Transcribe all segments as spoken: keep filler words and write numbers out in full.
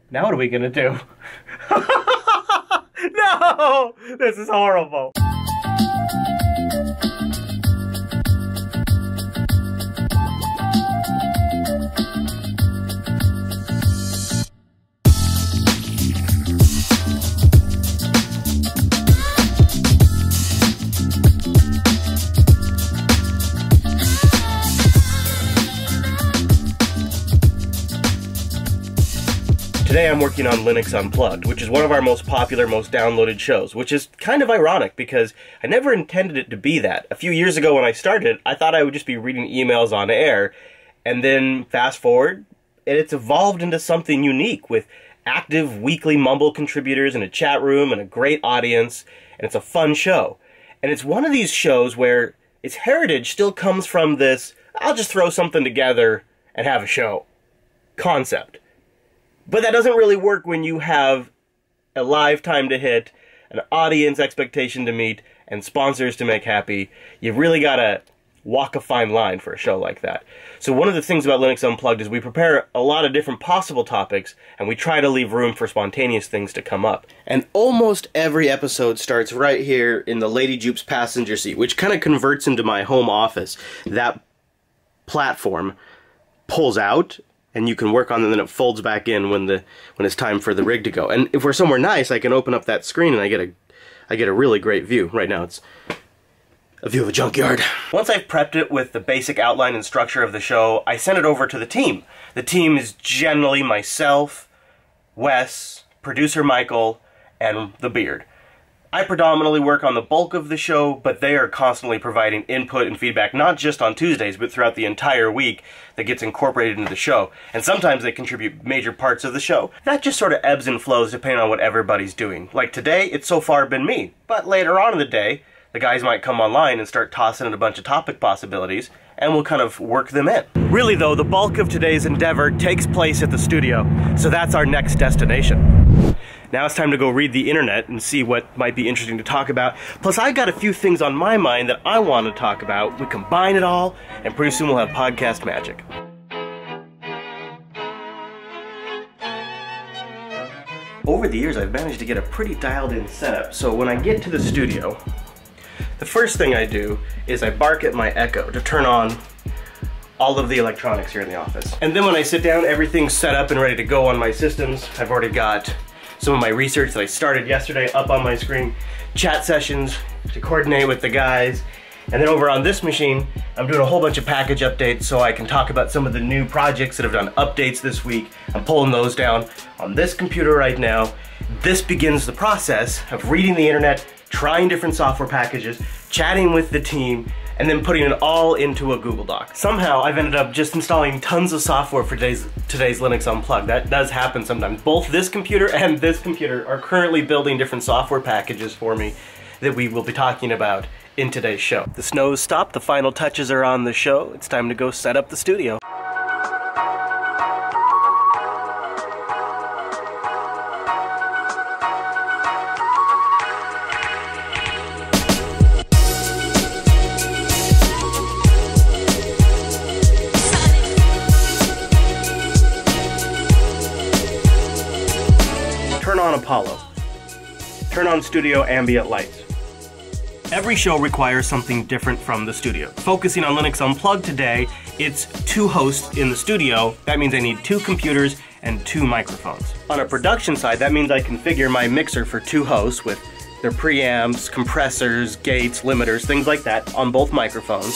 Now what are we gonna do? No! This is horrible. Today I'm working on Linux Unplugged, which is one of our most popular, most downloaded shows, which is kind of ironic because I never intended it to be that. A few years ago when I started, I thought I would just be reading emails on air, and then fast forward, and it's evolved into something unique with active weekly Mumble contributors and a chat room and a great audience, and it's a fun show. And it's one of these shows where its heritage still comes from this, I'll just throw something together and have a show concept. But that doesn't really work when you have a live time to hit, an audience expectation to meet, and sponsors to make happy. You've really got to walk a fine line for a show like that. So one of the things about Linux Unplugged is we prepare a lot of different possible topics, and we try to leave room for spontaneous things to come up. And almost every episode starts right here in the Lady Jupe's passenger seat, which kind of converts into my home office. That platform pulls out, and you can work on it, and then it folds back in when the when it's time for the rig to go. And if we're somewhere nice, I can open up that screen and I get a I get a really great view. Right now it's a view of a junkyard. Once I've prepped it with the basic outline and structure of the show, I send it over to the team. The team is generally myself, Wes, producer Michael, and the Beard. I predominantly work on the bulk of the show, but they are constantly providing input and feedback, not just on Tuesdays, but throughout the entire week that gets incorporated into the show. And sometimes they contribute major parts of the show. That just sort of ebbs and flows depending on what everybody's doing. Like today, it's so far been me. But later on in the day, the guys might come online and start tossing in a bunch of topic possibilities, and we'll kind of work them in. Really though, the bulk of today's endeavor takes place at the studio, so that's our next destination. Now it's time to go read the internet and see what might be interesting to talk about. Plus, I've got a few things on my mind that I want to talk about. We combine it all, and pretty soon we'll have podcast magic. Over the years, I've managed to get a pretty dialed-in setup, so when I get to the studio, the first thing I do is I bark at my Echo to turn on all of the electronics here in the office. And then when I sit down, everything's set up and ready to go on my systems. I've already got some of my research that I started yesterday up on my screen, chat sessions to coordinate with the guys, and then over on this machine, I'm doing a whole bunch of package updates so I can talk about some of the new projects that have done updates this week. I'm pulling those down on this computer right now. This begins the process of reading the internet, trying different software packages, chatting with the team, and then putting it all into a Google Doc. Somehow I've ended up just installing tons of software for today's, today's Linux Unplugged. That does happen sometimes. Both this computer and this computer are currently building different software packages for me that we will be talking about in today's show. The snow's stopped, the final touches are on the show. It's time to go set up the studio. Turn on Apollo. Turn on studio ambient lights. Every show requires something different from the studio. Focusing on Linux Unplugged today, it's two hosts in the studio. That means I need two computers and two microphones. On a production side, that means I configure my mixer for two hosts with their preamps, compressors, gates, limiters, things like that on both microphones.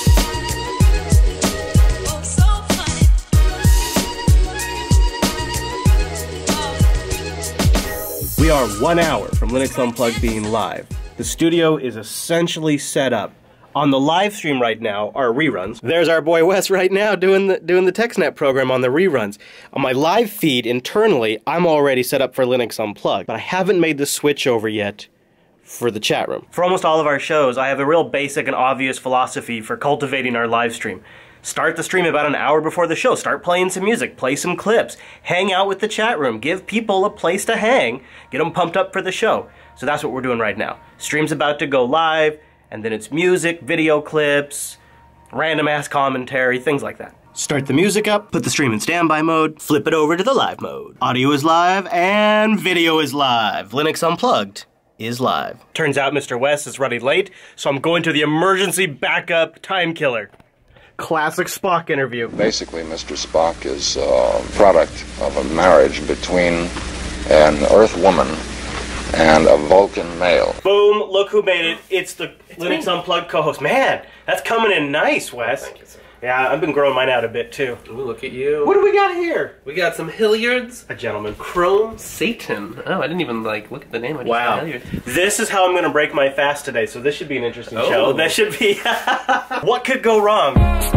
We are one hour from Linux Unplugged being live. The studio is essentially set up. On the live stream right now are reruns. There's our boy Wes right now doing the doing the TextNet program on the reruns. On my live feed internally, I'm already set up for Linux Unplugged, but I haven't made the switch over yet for the chat room. For almost all of our shows, I have a real basic and obvious philosophy for cultivating our live stream. Start the stream about an hour before the show. Start playing some music, play some clips, hang out with the chat room, give people a place to hang, get them pumped up for the show. So that's what we're doing right now. Stream's about to go live, and then it's music, video clips, random ass commentary, things like that. Start the music up, put the stream in standby mode, flip it over to the live mode. Audio is live and video is live. Linux Unplugged is live. Turns out Mister West is running late, so I'm going to the emergency backup time killer. Classic Spock interview. Basically, Mister Spock is a product of a marriage between an Earth woman and a Vulcan male. Boom, look who made it. It's the it's Linux me. Unplugged co-host. Man, that's coming in nice, Wes. Thank you, sir. Yeah, I've been growing mine out a bit, too. Ooh, look at you. What do we got here? We got some Hilliards. A gentleman. Chrome Satan. Oh, I didn't even, like, look at the name. I just wow. Hilliards. This is how I'm going to break my fast today, so this should be an interesting oh. show. That should be... What could go wrong?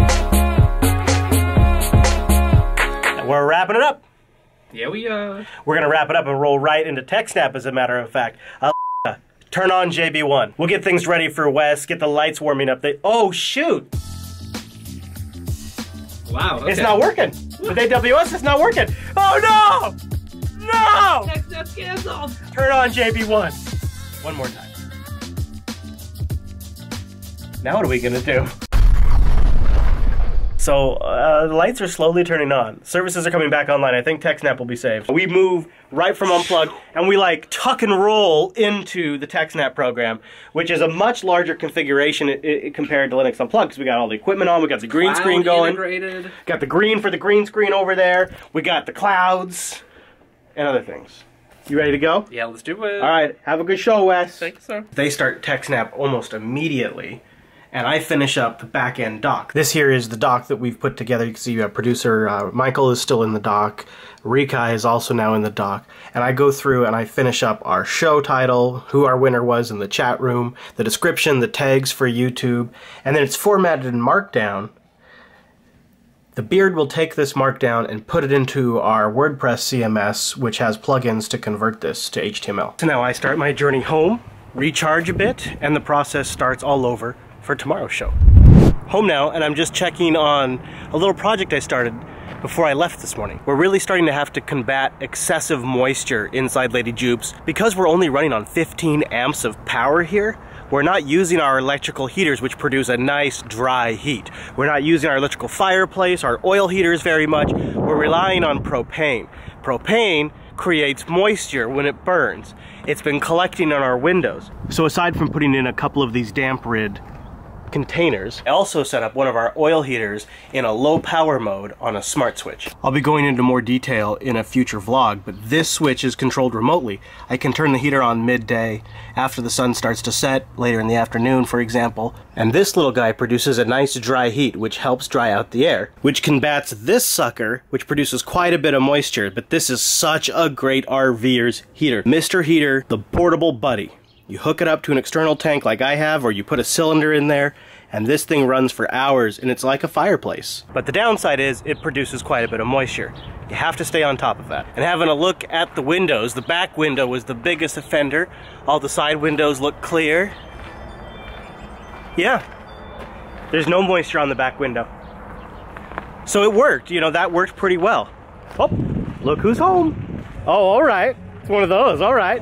We're wrapping it up. Yeah, we are. We're going to wrap it up and roll right into TechSnap, as a matter of fact. Uh, turn on J B one. We'll get things ready for Wes, get the lights warming up. They oh, shoot! Wow, okay. It's not working. With A W S, it's not working. Oh, no! No! TechSnap's canceled. Turn on J B one. One more time. Now what are we going to do? So, uh, the lights are slowly turning on. Services are coming back online. I think TechSnap will be saved. We move right from Unplugged, and we like tuck and roll into the TechSnap program, which is a much larger configuration I I compared to Linux Unplugged, because we got all the equipment on, we got the green Cloud screen going. Integrated. Got the green for the green screen over there. We got the clouds, and other things. You ready to go? Yeah, let's do it. All right, have a good show, Wes. Thanks, sir. They start TechSnap almost immediately, and I finish up the back-end dock. This here is the dock that we've put together. You can see you have producer uh, Michael is still in the dock. Rikai is also now in the dock. And I go through and I finish up our show title, who our winner was in the chat room, the description, the tags for YouTube, and then it's formatted in Markdown. The Beard will take this Markdown and put it into our WordPress C M S, which has plugins to convert this to H T M L. So now I start my journey home, recharge a bit, and the process starts all over for tomorrow's show. Home now, and I'm just checking on a little project I started before I left this morning. We're really starting to have to combat excessive moisture inside Lady Jupes. Because we're only running on fifteen amps of power here, we're not using our electrical heaters, which produce a nice dry heat. We're not using our electrical fireplace, our oil heaters very much. We're relying on propane. Propane creates moisture when it burns. It's been collecting on our windows. So aside from putting in a couple of these damp rid containers, I also set up one of our oil heaters in a low power mode on a smart switch. I'll be going into more detail in a future vlog, but this switch is controlled remotely. I can turn the heater on midday, after the sun starts to set, later in the afternoon for example, and this little guy produces a nice dry heat which helps dry out the air, which combats this sucker which produces quite a bit of moisture, but this is such a great RVer's heater. Mister Heater, the portable buddy. You hook it up to an external tank like I have, or you put a cylinder in there, and this thing runs for hours, and it's like a fireplace. But the downside is, it produces quite a bit of moisture. You have to stay on top of that. And having a look at the windows, the back window was the biggest offender. All the side windows look clear. Yeah, there's no moisture on the back window. So it worked, you know, that worked pretty well. Oh, look who's home. Oh, all right, it's one of those, all right.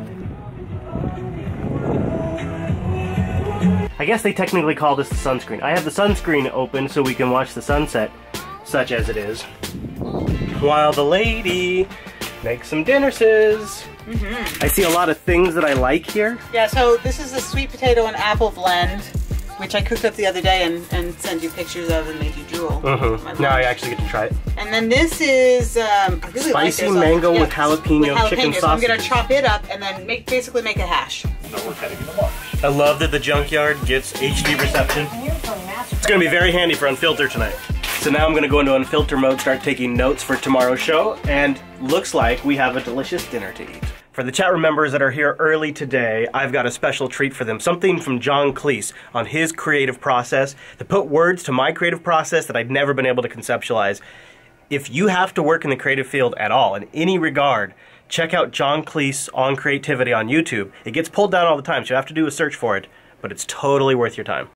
I guess they technically call this the sunscreen. I have the sunscreen open so we can watch the sunset, such as it is, while the lady makes some dinnerses. Mm-hmm. I see a lot of things that I like here. Yeah, so this is a sweet potato and apple blend, which I cooked up the other day and, and sent you pictures of and made you drool. Mm-hmm. Now I actually get to try it. And then this is um, I really spicy like this. mango yeah, with jalapeno, with jalapeno chicken so sauce. I'm gonna chop it up and then make basically make a hash. I love that the junkyard gets H D reception. It's gonna be very handy for Unfilter tonight. So now I'm gonna go into Unfilter mode, start taking notes for tomorrow's show, and looks like we have a delicious dinner to eat. For the chat room members that are here early today, I've got a special treat for them. Something from John Cleese on his creative process to put words to my creative process that I'd never been able to conceptualize. If you have to work in the creative field at all, in any regard, check out John Cleese on Creativity on YouTube. It gets pulled down all the time, so you have to do a search for it, but it's totally worth your time.